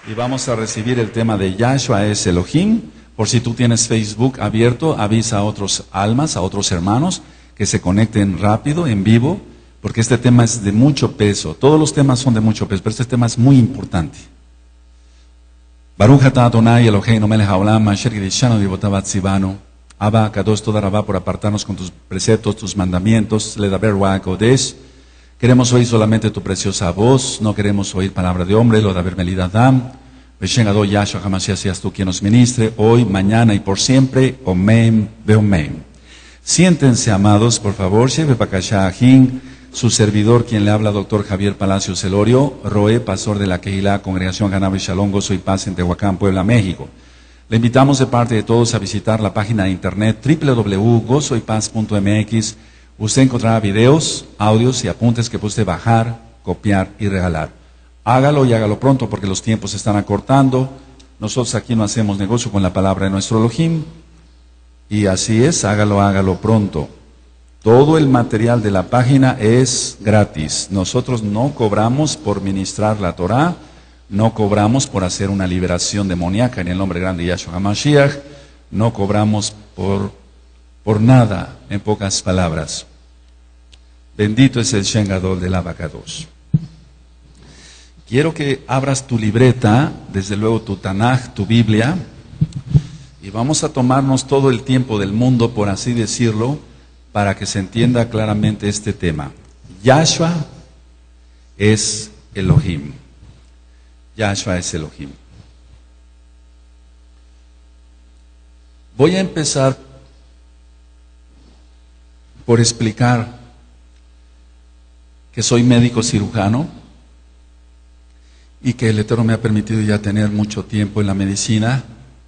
y vamos a recibir el tema de Yahshua es Elohim. Por si tú tienes Facebook abierto, avisa a otros almas, a otros hermanos que se conecten rápido, en vivo, porque este tema es de mucho peso. Todos los temas son de mucho peso, pero este tema es muy importante. Baruch atah Adonai Eloheinu melech haolam asher kiddushanu v'avotav tzivanu. Abba Kadosh toda Rabá por apartarnos con tus preceptos, tus mandamientos. Ledaber Ruach Kodesh. Queremos oír solamente tu preciosa voz, no queremos oír palabra de hombre. Lodaber Melid Adam. Beshen Adon Yahshua HaMashiach, seas tú quien nos ministre, hoy, mañana y por siempre. Omen Beomen. Siéntense, amados, por favor. Sheve Bakasha Ahin, su servidor, quien le habla, doctor Javier Palacios Celorio, Roé, pastor de la Kehilá, Congregación Ganab y Shalom, Gozo y Paz en Tehuacán, Puebla, México. Le invitamos de parte de todos a visitar la página de internet www.gozoypaz.mx. Usted encontrará videos, audios y apuntes que puede usted bajar, copiar y regalar. Hágalo y hágalo pronto porque los tiempos se están acortando. Nosotros aquí no hacemos negocio con la palabra de nuestro Elohim. Y así es, hágalo pronto. Todo el material de la página es gratis. Nosotros no cobramos por ministrar la Torah. No cobramos por hacer una liberación demoníaca en el nombre grande de Yahshua HaMashiach. No cobramos por nada, en pocas palabras. Bendito es el Shen Gadol del Abacados. Quiero que abras tu libreta, desde luego tu Tanaj, tu Biblia, y vamos a tomarnos todo el tiempo del mundo, por así decirlo, para que se entienda claramente este tema. Yahshua es Elohim. Yahshua es Elohim. Voy a empezar por explicar que soy médico cirujano y que el Eterno me ha permitido ya tener mucho tiempo en la medicina.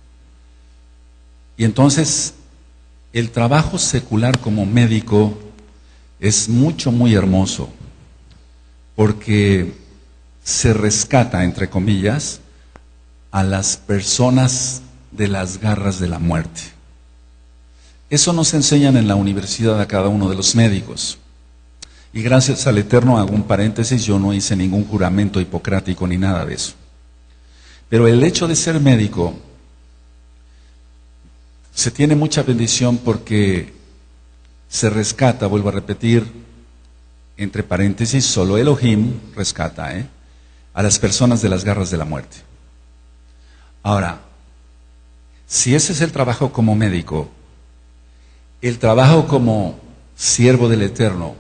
Y entonces el trabajo secular como médico es muy hermoso, porque se rescata, entre comillas, a las personas de las garras de la muerte. Eso nos enseñan en la universidad a cada uno de los médicos. Y gracias al Eterno, hago un paréntesis, yo no hice ningún juramento hipocrático ni nada de eso. Pero el hecho de ser médico se tiene mucha bendición porque se rescata, vuelvo a repetir, entre paréntesis, solo Elohim rescata, a las personas de las garras de la muerte. Ahora, si ese es el trabajo como médico, el trabajo como siervo del Eterno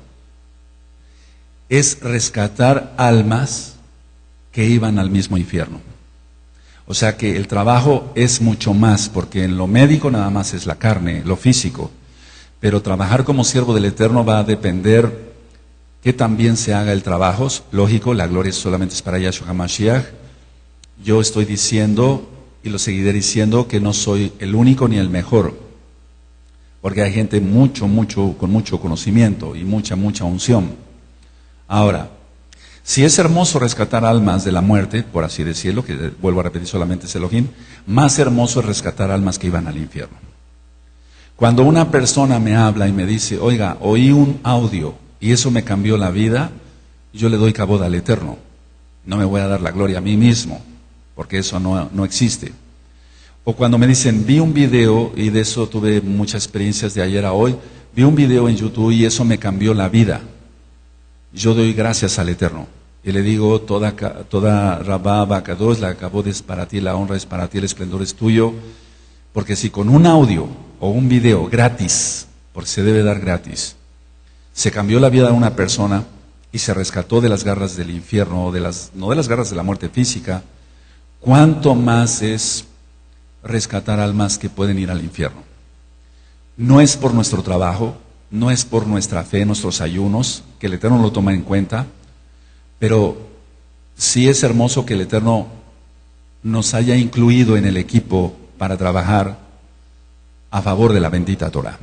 es rescatar almas que iban al mismo infierno. O sea que el trabajo es mucho más, porque en lo médico nada más es la carne, lo físico, pero trabajar como siervo del Eterno va a depender que también se haga el trabajo. Lógico, la gloria solamente es para Yahshua HaMashiach. Yo estoy diciendo, y lo seguiré diciendo, que no soy el único ni el mejor, porque hay gente con mucho conocimiento y mucha unción. Ahora, si es hermoso rescatar almas de la muerte, por así decirlo, que vuelvo a repetir solamente es Elohim, más hermoso es rescatar almas que iban al infierno. Cuando una persona me habla y me dice, oiga, oí un audio y eso me cambió la vida, yo le doy cabod al Eterno. No me voy a dar la gloria a mí mismo, porque eso no existe. O cuando me dicen, vi un video, y de eso tuve muchas experiencias de ayer a hoy, vi un video en YouTube y eso me cambió la vida. Yo doy gracias al Eterno. Y le digo, toda Rabá Bakadosh, la cabod es para ti, la honra es para ti, el esplendor es tuyo. Porque si con un audio o un video gratis, porque se debe dar gratis, se cambió la vida de una persona y se rescató de las garras del infierno, no de las garras de la muerte física, ¿cuánto más es rescatar almas que pueden ir al infierno? No es por nuestro trabajo, no es por nuestra fe, nuestros ayunos, que el Eterno lo toma en cuenta, pero sí es hermoso que el Eterno nos haya incluido en el equipo para trabajar a favor de la bendita Torah.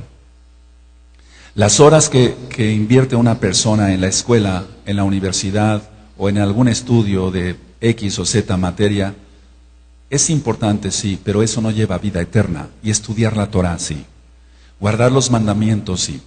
Las horas que invierte una persona en la escuela, en la universidad o en algún estudio de X o Z materia, es importante, sí, pero eso no lleva vida eterna. Y estudiar la Torah, sí. Guardar los mandamientos, sí.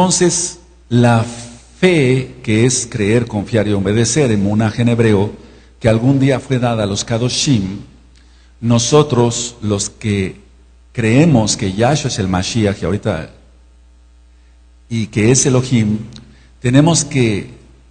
Entonces, la fe, que es creer, confiar y obedecer, en Munaj en hebreo, que algún día fue dada a los Kadoshim, nosotros los que creemos que Yahshua es el Mashiach y que es Elohim, tenemos que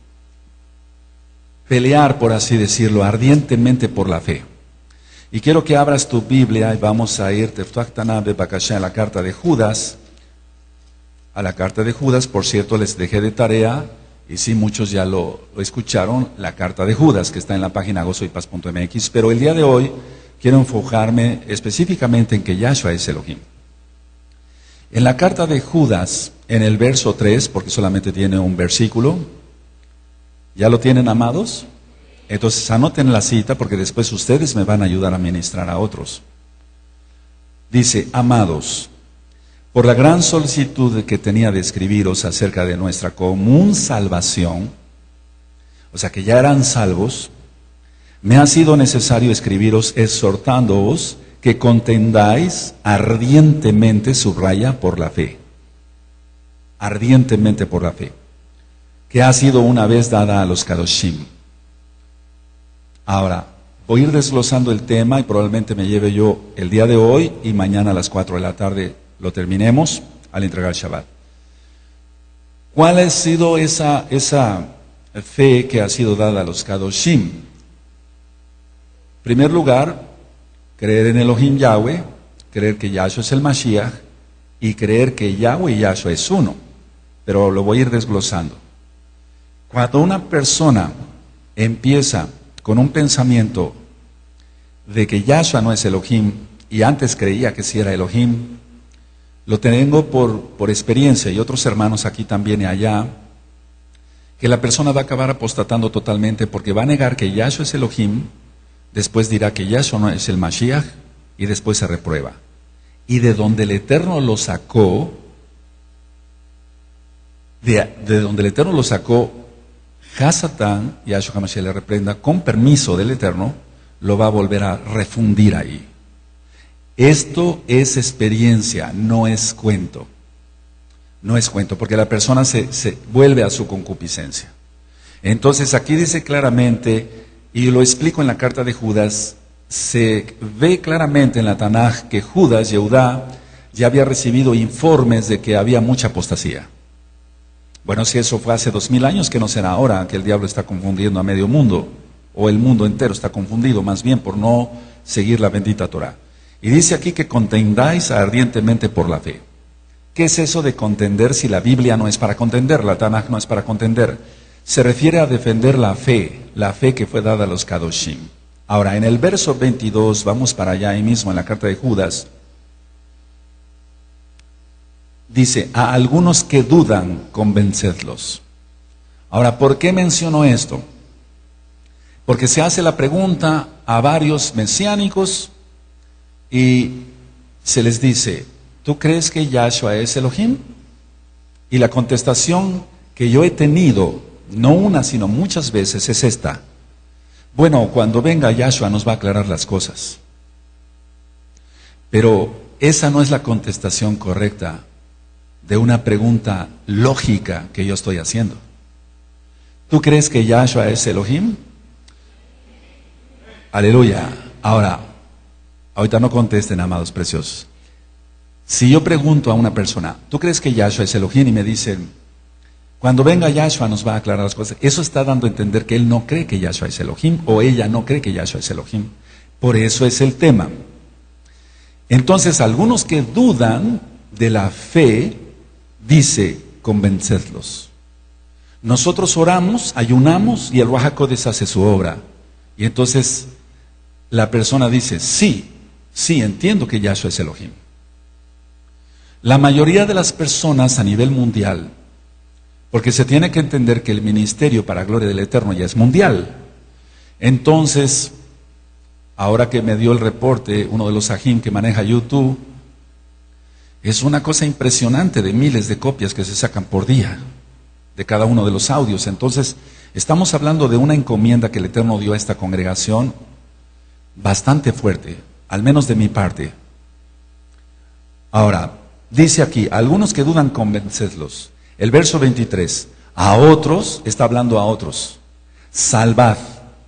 pelear, por así decirlo, ardientemente por la fe. Y quiero que abras tu Biblia y vamos a ir a la carta de Judas. A la carta de Judas, por cierto, les dejé de tarea, y sí, muchos ya lo escucharon, la carta de Judas, que está en la página gozoypaz.mx, pero el día de hoy quiero enfocarme específicamente en que Yahshua es Elohim. En la carta de Judas, en el verso 3, porque solamente tiene un versículo, ¿ya lo tienen, amados? Entonces anoten la cita, porque después ustedes me van a ayudar a ministrar a otros. Dice: amados, por la gran solicitud que tenía de escribiros acerca de nuestra común salvación, o sea que ya eran salvos, me ha sido necesario escribiros exhortándoos que contendáis ardientemente, subraya, por la fe. Ardientemente por la fe, que ha sido una vez dada a los Kadoshim. Ahora, voy a ir desglosando el tema y probablemente me lleve yo el día de hoy y mañana a las 4 de la tarde lo terminemos al entregar Shabbat. ¿Cuál ha sido esa fe que ha sido dada a los Kadoshim? En primer lugar, creer en Elohim Yahweh, creer que Yahshua es el Mashiach y creer que Yahweh y Yahshua es uno. Pero lo voy a ir desglosando. Cuando una persona empieza con un pensamiento de que Yahshua no es Elohim y antes creía que sí era Elohim, lo tengo por experiencia y otros hermanos aquí también y allá, que la persona va a acabar apostatando totalmente porque va a negar que Yahshua es Elohim, después dirá que Yahshua no es el Mashiach y después se reprueba. Y de donde el Eterno lo sacó, de donde el Eterno lo sacó, Hasatán, Yahshua HaMashiach le reprenda, con permiso del Eterno, lo va a volver a refundir ahí. Esto es experiencia, no es cuento. No es cuento, porque la persona se vuelve a su concupiscencia. Entonces aquí dice claramente, y lo explico en la carta de Judas, se ve claramente en la Tanaj que Judas, Yehudá, ya había recibido informes de que había mucha apostasía. Bueno, si eso fue hace 2000 años, que no será ahora, que el diablo está confundiendo a medio mundo, o el mundo entero está confundido, más bien por no seguir la bendita Torah. Y dice aquí que contendáis ardientemente por la fe. ¿Qué es eso de contender si la Biblia no es para contender, la Tanaj no es para contender? Se refiere a defender la fe que fue dada a los Kadoshim. Ahora, en el verso 22, vamos para allá ahí mismo en la carta de Judas, dice: a algunos que dudan, convencedlos. Ahora, ¿por qué menciono esto? Porque se hace la pregunta a varios mesiánicos y se les dice: ¿tú crees que Yahshua es Elohim? Y la contestación que yo he tenido, no una sino muchas veces, es esta: bueno, cuando venga Yahshua nos va a aclarar las cosas. Pero esa no es la contestación correcta de una pregunta lógica que yo estoy haciendo. ¿Tú crees que Yahshua es Elohim? Aleluya. Ahora, ahorita no contesten, amados preciosos. Si yo pregunto a una persona: ¿tú crees que Yahshua es Elohim? Y me dicen: cuando venga Yahshua nos va a aclarar las cosas. Eso está dando a entender que él no cree que Yahshua es Elohim, o ella no cree que Yahshua es Elohim. Por eso es el tema. Entonces, algunos que dudan de la fe, dice: convencedlos. Nosotros oramos, ayunamos y el Ruach HaKodesh hace su obra. Y entonces la persona dice: sí, entiendo que Yahshua es Elohim. La mayoría de las personas a nivel mundial, porque se tiene que entender que el ministerio para gloria del Eterno ya es mundial. Entonces, ahora que me dio el reporte uno de los ajim que maneja YouTube, es una cosa impresionante de miles de copias que se sacan por día de cada uno de los audios. Entonces, estamos hablando de una encomienda que el Eterno dio a esta congregación bastante fuerte, al menos de mi parte. Ahora, dice aquí: algunos que dudan, convencedlos. El verso 23, a otros, está hablando a otros, salvad,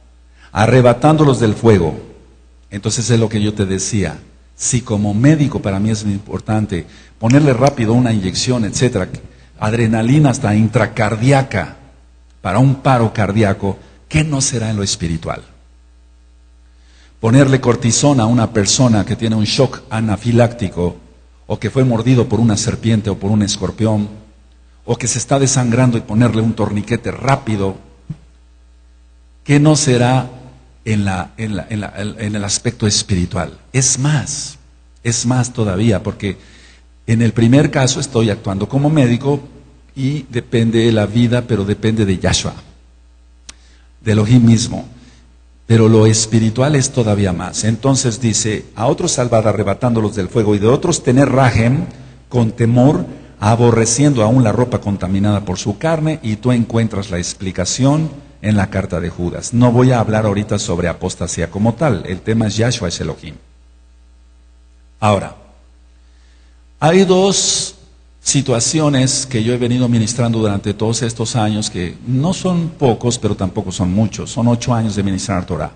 arrebatándolos del fuego. Entonces es lo que yo te decía. Si como médico para mí es muy importante ponerle rápido una inyección, etcétera, adrenalina hasta intracardíaca para un paro cardíaco, ¿qué no será en lo espiritual? Ponerle cortisona a una persona que tiene un shock anafiláctico o que fue mordido por una serpiente o por un escorpión o que se está desangrando y ponerle un torniquete rápido, ¿qué no será en el aspecto espiritual? Es más todavía, porque en el primer caso estoy actuando como médico y depende de la vida, pero depende de Yahshua, de Elohim mismo. Pero lo espiritual es todavía más. Entonces dice, a otros salvad arrebatándolos del fuego y de otros tener rajem con temor, aborreciendo aún la ropa contaminada por su carne, y tú encuentras la explicación en la carta de Judas. No voy a hablar ahorita sobre apostasía como tal, el tema es Yahshua es Elohim. Ahora, hay dos situaciones que yo he venido ministrando durante todos estos años, que no son pocos, pero tampoco son muchos, son 8 años de ministrar Torah.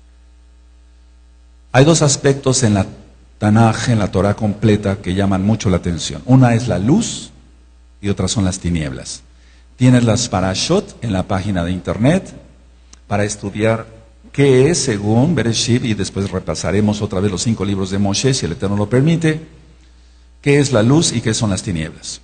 Hay dos aspectos en la Tanaj, en la Torah completa, que llaman mucho la atención. Una es la luz y otra son las tinieblas. Tienes las parashot en la página de internet para estudiar qué es según Bereshit, y después repasaremos otra vez los 5 libros de Moshe, si el Eterno lo permite, qué es la luz y qué son las tinieblas.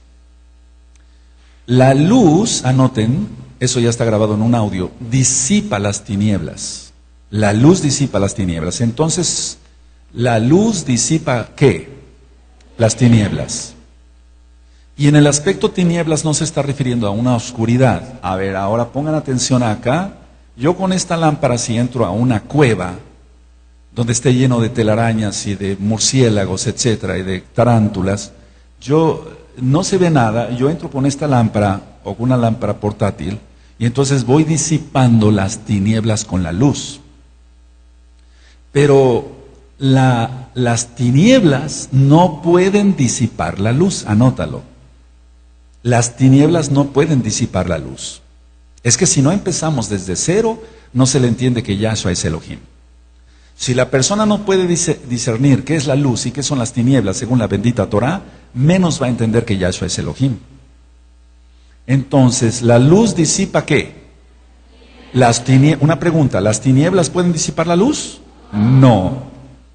La luz, anoten, eso ya está grabado en un audio, disipa las tinieblas. La luz disipa las tinieblas. Entonces, la luz disipa ¿qué? Las tinieblas. Y en el aspecto tinieblas no se está refiriendo a una oscuridad. A ver, ahora pongan atención acá. Yo con esta lámpara, si entro a una cueva donde esté lleno de telarañas y de murciélagos, etcétera, y de tarántulas, yo no se ve nada. Yo entro con esta lámpara o con una lámpara portátil y entonces voy disipando las tinieblas con la luz. Pero las tinieblas no pueden disipar la luz, anótalo. Las tinieblas no pueden disipar la luz. Es que si no empezamos desde cero, no se le entiende que Yahshua es Elohim. Si la persona no puede discernir qué es la luz y qué son las tinieblas según la bendita Torah, menos va a entender que Yahshua es Elohim. Entonces, ¿la luz disipa qué? Una pregunta, ¿las tinieblas pueden disipar la luz? No.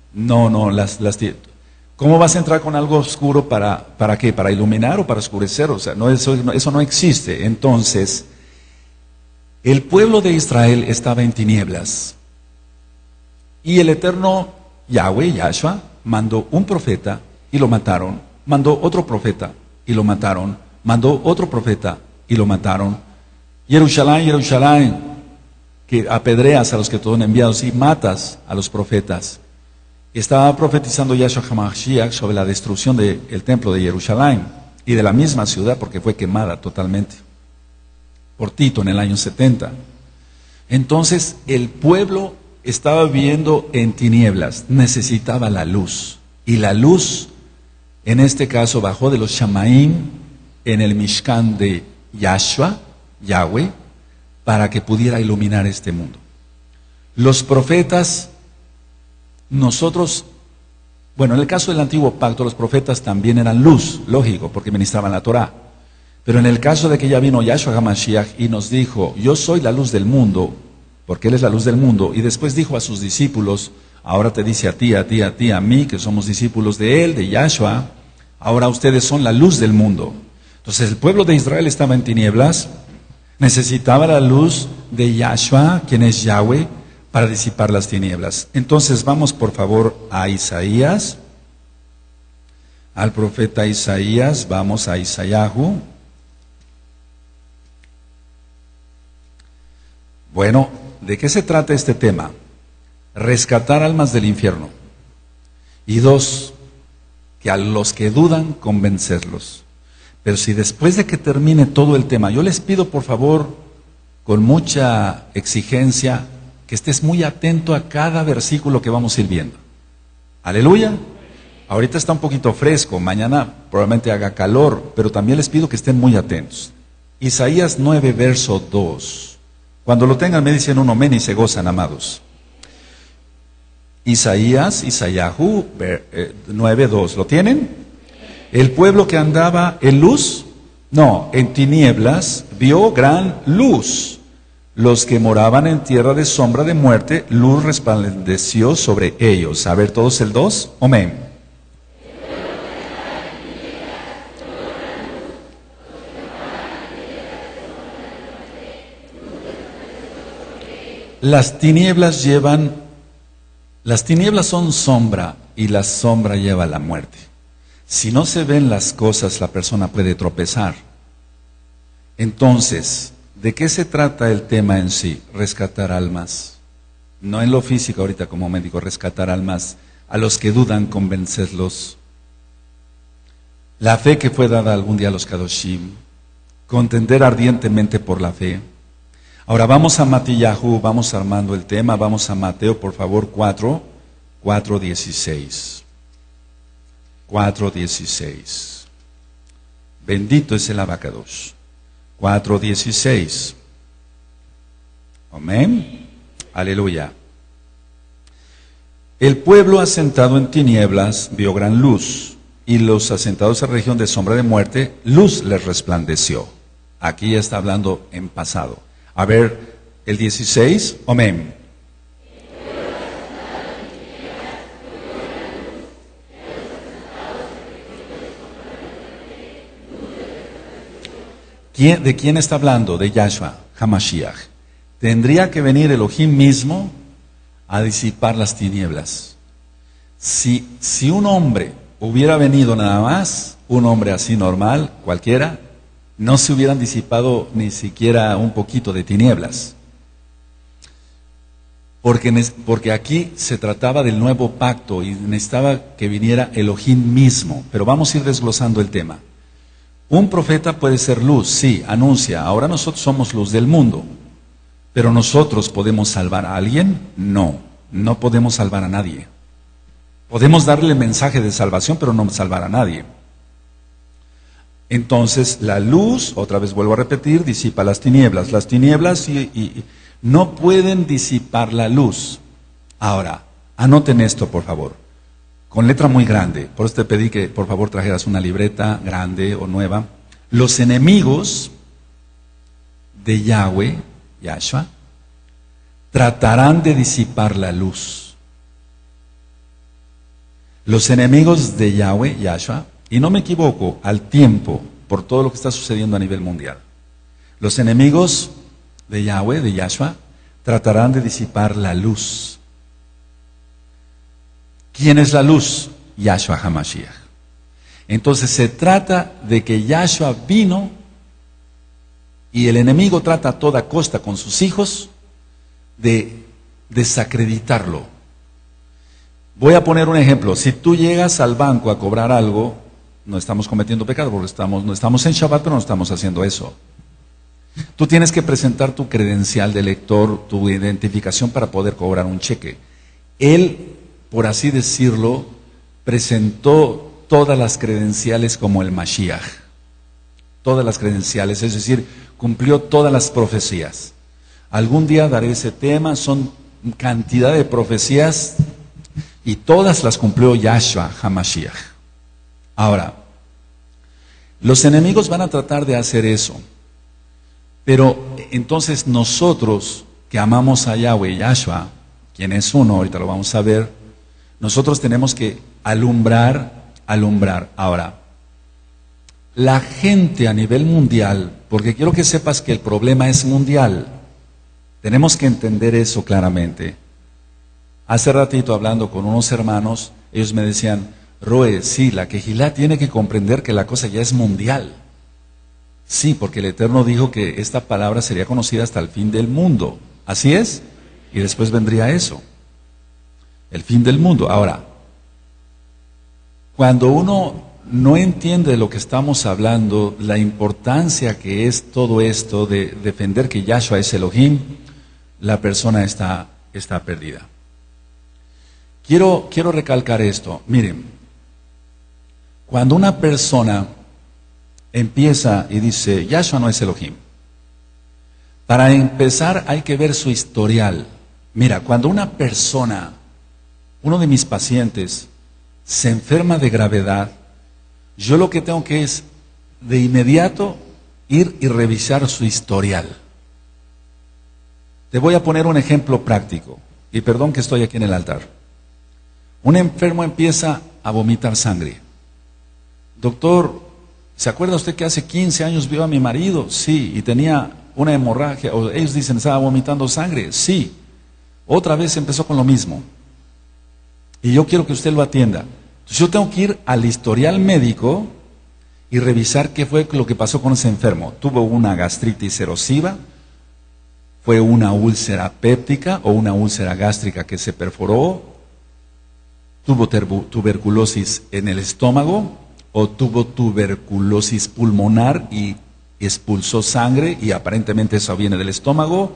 ¿Cómo vas a entrar con algo oscuro para qué? ¿Para iluminar o para oscurecer? O sea, eso no existe. Entonces, el pueblo de Israel estaba en tinieblas. Y el eterno Yahweh, Yahshua, mandó un profeta y lo mataron. Mandó otro profeta y lo mataron. Mandó otro profeta y lo mataron. Jerusalén, que apedreas a los que te son enviados y matas a los profetas. Estaba profetizando Yahshua HaMashiach sobre la destrucción del templo de Jerusalén y de la misma ciudad, porque fue quemada totalmente por Tito en el año 70. Entonces el pueblo estaba viviendo en tinieblas, necesitaba la luz. Y la luz, en este caso, bajó de los Shamaim en el Mishkan de Yahshua, Yahweh, para que pudiera iluminar este mundo. Los profetas, nosotros, bueno, en el caso del antiguo pacto, los profetas también eran luz, lógico, porque ministraban la Torah. Pero en el caso de que ya vino Yahshua HaMashiach y nos dijo, yo soy la luz del mundo, porque Él es la luz del mundo, y después dijo a sus discípulos, ahora te dice a ti, a mí, que somos discípulos de Él, de Yahshua, ahora ustedes son la luz del mundo. Entonces el pueblo de Israel estaba en tinieblas, necesitaba la luz de Yahshua, quien es Yahweh, para disipar las tinieblas. Entonces vamos por favor a Isaías, al profeta Isaías, vamos a Isayahu. Bueno, ¿de qué se trata este tema? Rescatar almas del infierno. Y 2, que a los que dudan, convencerlos. Pero si después de que termine todo el tema, yo les pido por favor, con mucha exigencia, que estés muy atento a cada versículo que vamos a ir viendo. Aleluya. Ahorita está un poquito fresco, mañana probablemente haga calor, pero también les pido que estén muy atentos. Isaías 9, verso 2. Cuando lo tengan me dicen un amén y se gozan, amados. Isayahu 9:2, ¿lo tienen? El pueblo que andaba en luz, no, en tinieblas, vio gran luz. Los que moraban en tierra de sombra de muerte, luz resplandeció sobre ellos. A ver, todos el 2, amén. Las tinieblas son sombra y la sombra lleva a la muerte. Si no se ven las cosas, la persona puede tropezar. Entonces, ¿de qué se trata el tema en sí? Rescatar almas. No en lo físico ahorita como médico, rescatar almas. A los que dudan, convencerlos. La fe que fue dada algún día a los Kadoshim. Contender ardientemente por la fe. Ahora vamos a Matillahu, vamos armando el tema, vamos a Mateo, por favor, 4:16. 4:16. Bendito es el abacados. 4:16. Amén. Aleluya. El pueblo asentado en tinieblas vio gran luz, y los asentados en región de sombra de muerte, luz les resplandeció. Aquí ya está hablando en pasado. A ver, el 16, amén. ¿De quién está hablando? De Yahshua, Hamashiach. Tendría que venir Elohim mismo a disipar las tinieblas. Si un hombre hubiera venido nada más, un hombre así normal, cualquiera, no se hubieran disipado ni siquiera un poquito de tinieblas. Porque aquí se trataba del nuevo pacto y necesitaba que viniera Elohim mismo. Pero vamos a ir desglosando el tema. Un profeta puede ser luz, sí, anuncia. Ahora nosotros somos luz del mundo. Pero nosotros podemos salvar a alguien? No, no podemos salvar a nadie. Podemos darle mensaje de salvación, pero no salvar a nadie. Entonces, la luz, otra vez vuelvo a repetir, disipa las tinieblas. Las tinieblas no pueden disipar la luz. Ahora, anoten esto, por favor, con letra muy grande. Por eso te pedí que, por favor, trajeras una libreta grande o nueva. Los enemigos de Yahweh, Yahshua, tratarán de disipar la luz. Los enemigos de Yahweh, Yahshua, y no me equivoco, al tiempo, por todo lo que está sucediendo a nivel mundial. Los enemigos de Yahweh, de Yahshua, tratarán de disipar la luz. ¿Quién es la luz? Yahshua HaMashiach. Entonces se trata de que Yahshua vino y el enemigo trata a toda costa con sus hijos de desacreditarlo. Voy a poner un ejemplo. Si tú llegas al banco a cobrar algo, no estamos cometiendo pecado porque no estamos en Shabbat, pero no estamos haciendo eso. Tú tienes que presentar tu credencial de lector, tu identificación para poder cobrar un cheque. Él, por así decirlo, presentó todas las credenciales como el Mashiach. Todas las credenciales, es decir, cumplió todas las profecías. Algún día daré ese tema, son cantidad de profecías y todas las cumplió Yahshua HaMashiach. Ahora, los enemigos van a tratar de hacer eso. Pero entonces nosotros que amamos a Yahweh, Yahshua, quien es uno, ahorita lo vamos a ver, nosotros tenemos que alumbrar. Ahora, la gente a nivel mundial, porque quiero que sepas que el problema es mundial, tenemos que entender eso claramente. Hace ratito hablando con unos hermanos, ellos me decían, Roe, sí, la Kehilá tiene que comprender que la cosa ya es mundial. Sí, porque el Eterno dijo que esta palabra sería conocida hasta el fin del mundo. Así es. Y después vendría eso. El fin del mundo. Ahora, cuando uno no entiende de lo que estamos hablando, la importancia que es todo esto de defender que Yahshua es Elohim, la persona está perdida. Quiero recalcar esto. Miren, cuando una persona empieza y dice, Yahshua no es Elohim, Para empezar hay que ver su historial. Mira, cuando una persona, uno de mis pacientes, se enferma de gravedad, yo lo que tengo que es de inmediato ir y revisar su historial. Te voy a poner un ejemplo práctico, y perdón que estoy aquí en el altar. Un enfermo empieza a vomitar sangre. Doctor, ¿se acuerda usted que hace 15 años vio a mi marido? Sí, y tenía una hemorragia, o ellos dicen estaba vomitando sangre. Sí, otra vez empezó con lo mismo. Y yo quiero que usted lo atienda. Entonces yo tengo que ir al historial médico y revisar qué fue lo que pasó con ese enfermo. ¿Tuvo una gastritis erosiva? ¿Fue una úlcera péptica o una úlcera gástrica que se perforó? ¿Tuvo tuberculosis en el estómago? ¿O tuvo tuberculosis pulmonar y expulsó sangre y aparentemente eso viene del estómago?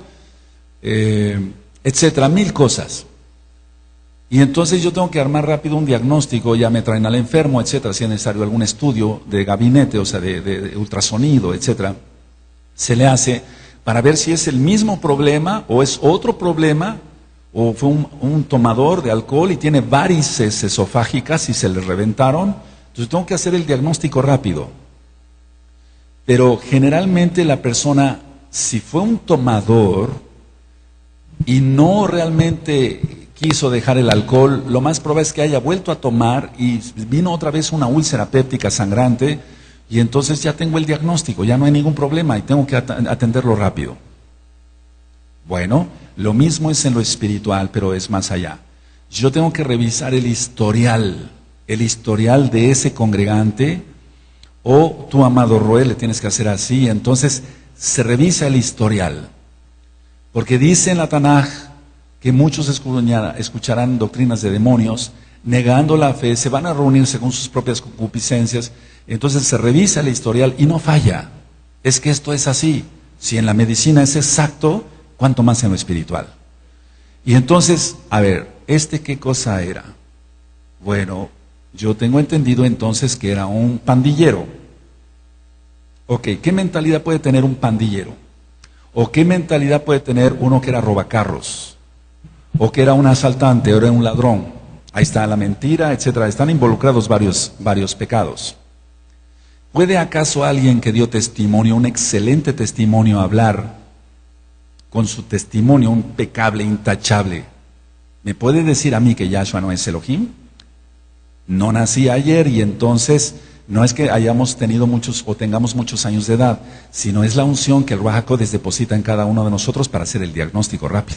Etcétera, mil cosas. Y entonces yo tengo que armar rápido un diagnóstico, ya me traen al enfermo, etcétera, si es necesario algún estudio de gabinete, o sea, de ultrasonido, etcétera, se le hace para ver si es el mismo problema o es otro problema, o fue un tomador de alcohol y tiene varices esofágicas y se le reventaron. Entonces tengo que hacer el diagnóstico rápido. Pero generalmente la persona, si fue un tomador y no realmente quiso dejar el alcohol, lo más probable es que haya vuelto a tomar y vino otra vez una úlcera péptica sangrante, y entonces ya tengo el diagnóstico, ya no hay ningún problema y tengo que atenderlo rápido. Bueno, lo mismo es en lo espiritual, pero es más allá. Yo tengo que revisar el historial de ese congregante, o tu amado Roel le tienes que hacer así. Entonces se revisa el historial, porque dice en la Tanaj que muchos escucharán doctrinas de demonios, negando la fe, se van a reunir según sus propias concupiscencias. Entonces se revisa el historial y no falla. Es que esto es así. Si en la medicina es exacto, ¿cuánto más en lo espiritual? Y entonces, a ver, ¿qué cosa era? Bueno, yo tengo entendido entonces que era un pandillero. Ok, ¿qué mentalidad puede tener un pandillero? ¿O qué mentalidad puede tener uno que era robacarros? ¿O que era un asaltante, o era un ladrón? Ahí está la mentira, etcétera. Están involucrados varios pecados. ¿Puede acaso alguien que dio testimonio, un excelente testimonio, hablar con su testimonio, un impecable, intachable? ¿Me puede decir a mí que Yahshua no es Elohim? No nací ayer y entonces no es que hayamos tenido muchos o tengamos muchos años de edad, sino es la unción que el Ruach HaKodesh deposita en cada uno de nosotros para hacer el diagnóstico rápido.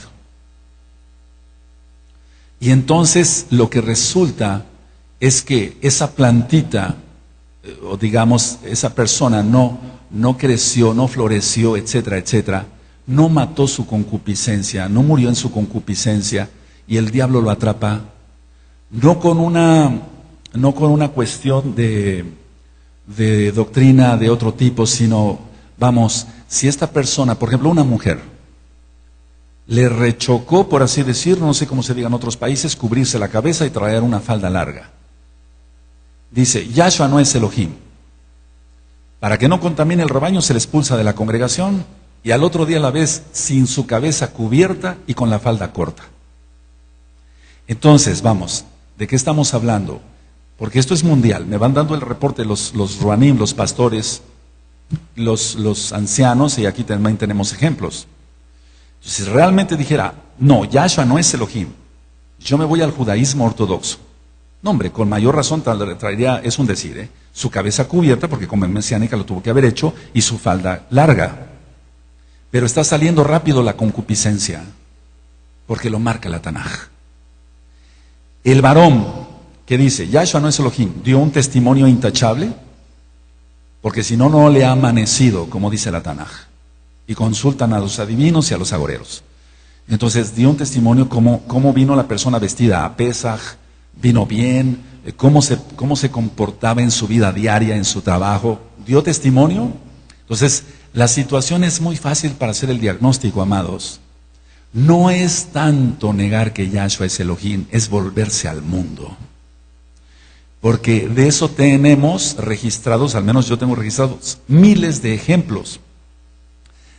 Y entonces lo que resulta es que esa plantita, o digamos, esa persona no creció, no floreció, etcétera, etcétera, no mató su concupiscencia, no murió en su concupiscencia, y el diablo lo atrapa, no con una cuestión de doctrina de otro tipo, sino, vamos, si esta persona, por ejemplo, una mujer, le rechocó, por así decir, no sé cómo se diga en otros países, cubrirse la cabeza y traer una falda larga. Dice, Yahshua no es Elohim. Para que no contamine el rebaño, se le expulsa de la congregación, y al otro día la ves sin su cabeza cubierta y con la falda corta. Entonces, vamos, ¿de qué estamos hablando? Porque esto es mundial. Me van dando el reporte los ruanim, los pastores, los ancianos, y aquí también tenemos ejemplos. Si realmente dijera, no, Yahshua no es Elohim, yo me voy al judaísmo ortodoxo. No, hombre, con mayor razón traería, es un decir, su cabeza cubierta, porque como mesiánica lo tuvo que haber hecho, y su falda larga. Pero está saliendo rápido la concupiscencia, porque lo marca la Tanaj. El varón que dice, Yahshua no es Elohim, dio un testimonio intachable, porque si no, no le ha amanecido, como dice la Tanaj. Y consultan a los adivinos y a los agoreros. Entonces dio un testimonio cómo vino la persona vestida a Pesaj, vino bien, cómo se comportaba en su vida diaria, en su trabajo. Dio testimonio. Entonces la situación es muy fácil para hacer el diagnóstico, amados. No es tanto negar que Yahshua es Elohim, es volverse al mundo. Porque de eso tenemos registrados, al menos yo tengo registrados miles de ejemplos.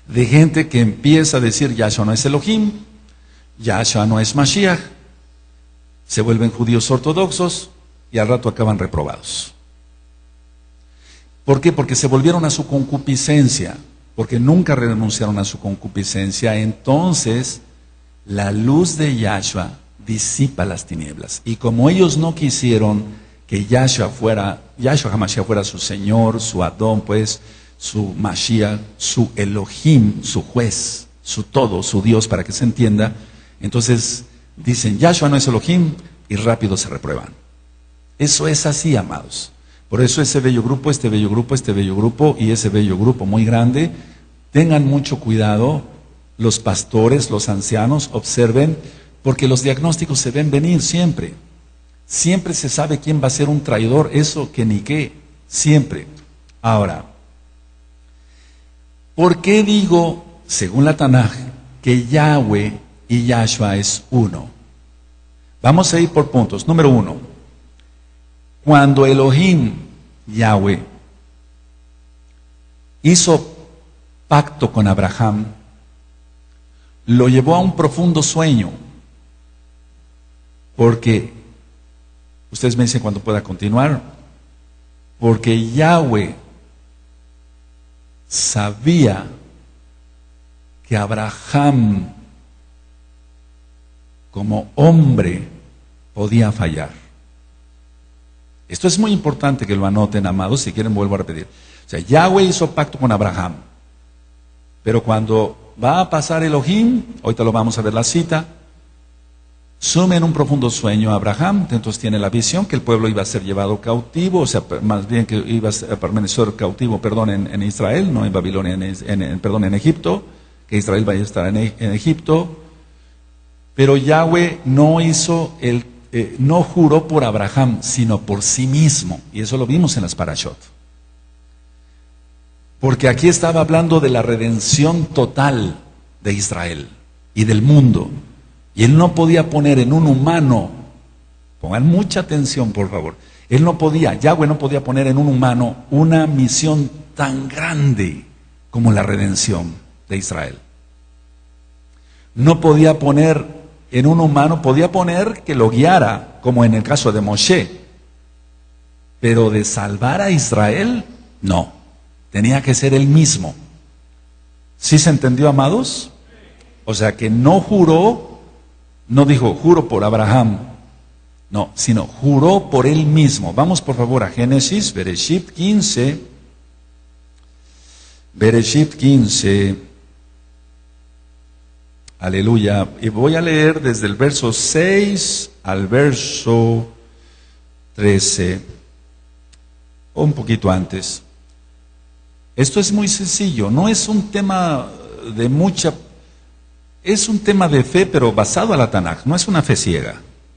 de gente que empieza a decir Yahshua no es Elohim, Yahshua no es Mashiach, se vuelven judíos ortodoxos y al rato acaban reprobados. ¿Por qué? Porque se volvieron a su concupiscencia, porque nunca renunciaron a su concupiscencia. Entonces la luz de Yahshua disipa las tinieblas, y como ellos no quisieron que Yahshua HaMashiach fuera su Señor, su Adón, pues su Mashiach, su Elohim, su juez, su todo, su Dios, para que se entienda, entonces dicen Yahshua no es Elohim y rápido se reprueban. Eso es así, amados. Por eso ese bello grupo, este bello grupo, este bello grupo y ese bello grupo muy grande, tengan mucho cuidado, los pastores, los ancianos, observen, porque los diagnósticos se ven venir siempre. Siempre se sabe quién va a ser un traidor, eso que ni qué, siempre. Ahora, ¿por qué digo, según la Tanaj, que Yahweh y Yahshua es uno? Vamos a ir por puntos. Número 1. Cuando Elohim, Yahweh, hizo pacto con Abraham, lo llevó a un profundo sueño, porque, ustedes me dicen cuando pueda continuar, porque Yahweh sabía que Abraham, como hombre, podía fallar. Esto es muy importante que lo anoten, amados, si quieren vuelvo a repetir. O sea, Yahweh hizo pacto con Abraham, pero cuando va a pasar Elohim, ahorita lo vamos a ver la cita, sume en un profundo sueño a Abraham, entonces tiene la visión que el pueblo iba a ser llevado cautivo, o sea, más bien que iba a permanecer cautivo, en Israel, no en Babilonia, en Egipto, que Israel vaya a estar en Egipto, pero Yahweh no juró por Abraham, sino por sí mismo, y eso lo vimos en las Parashot. Porque aquí estaba hablando de la redención total de Israel y del mundo, y él no podía poner en un humano, pongan mucha atención por favor, Yahweh no podía poner en un humano una misión tan grande como la redención de Israel. No podía poner en un humano, podía poner que lo guiara, como en el caso de Moshe, pero de salvar a Israel, no, tenía que ser él mismo. ¿Sí se entendió, amados? O sea que no juró, no dijo juro por Abraham, no, sino juró por él mismo. Vamos por favor a Génesis, Bereshit 15, aleluya, y voy a leer desde el verso 6 al verso 13, o un poquito antes. Esto es muy sencillo, no es un tema de mucha, es un tema de fe, pero basado a la Tanaj, no es una fe ciega.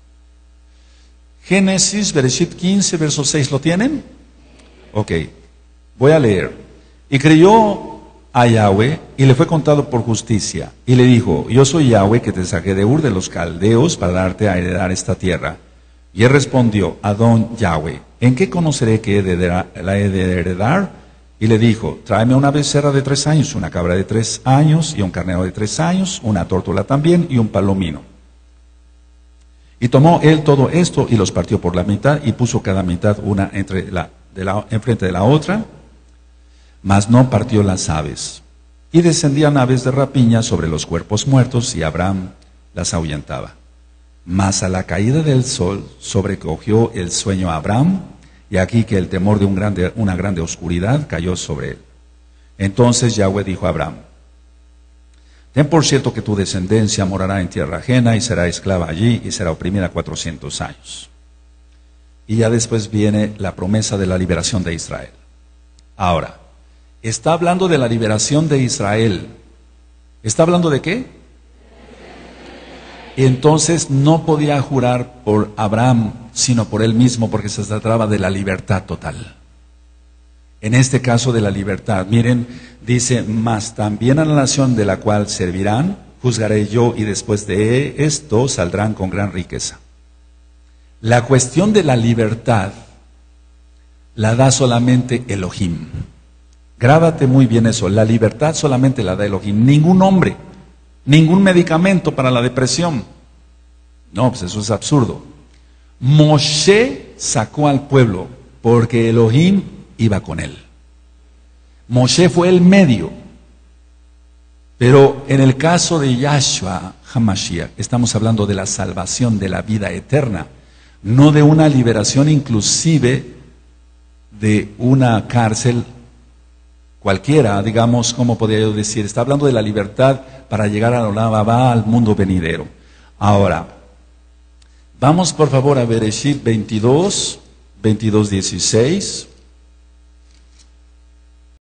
Génesis, Bereshit 15, verso 6, ¿lo tienen? Ok, voy a leer. Y creyó a Yahweh, y le fue contado por justicia, y le dijo, yo soy Yahweh que te saqué de Ur de los Caldeos para darte a heredar esta tierra. Y él respondió, Adón Yahweh, ¿en qué conoceré que la he de heredar? Y le dijo, tráeme una becerra de 3 años, una cabra de 3 años, y un carnero de 3 años, una tórtola también, y un palomino. Y tomó él todo esto, y los partió por la mitad, y puso cada mitad una enfrente de la otra, mas no partió las aves. Y descendían aves de rapiña sobre los cuerpos muertos, y Abraham las ahuyentaba. Mas a la caída del sol sobrecogió el sueño a Abraham, y aquí que el temor de una grande oscuridad cayó sobre él. Entonces Yahweh dijo a Abraham, ten por cierto que tu descendencia morará en tierra ajena, y será esclava allí, y será oprimida 400 años. Y ya después viene la promesa de la liberación de Israel. Ahora, está hablando de la liberación de Israel. ¿Está hablando de qué? Entonces no podía jurar por Abraham, sino por él mismo, porque se trataba de la libertad total. En este caso de la libertad, miren, dice, mas también a la nación de la cual servirán, juzgaré yo, y después de esto saldrán con gran riqueza. La cuestión de la libertad la da solamente Elohim. Grábate muy bien eso. La libertad solamente la da Elohim. Ningún hombre, ningún medicamento para la depresión. No, pues eso es absurdo. Moshe sacó al pueblo porque Elohim iba con él. Moshe fue el medio. Pero en el caso de Yahshua HaMashiach, estamos hablando de la salvación, de la vida eterna, no de una liberación inclusive de una cárcel cualquiera, digamos, ¿cómo podría yo decir? Está hablando de la libertad para llegar a Olam Abba, al mundo venidero. Ahora, vamos por favor a Bereshit 22, 16.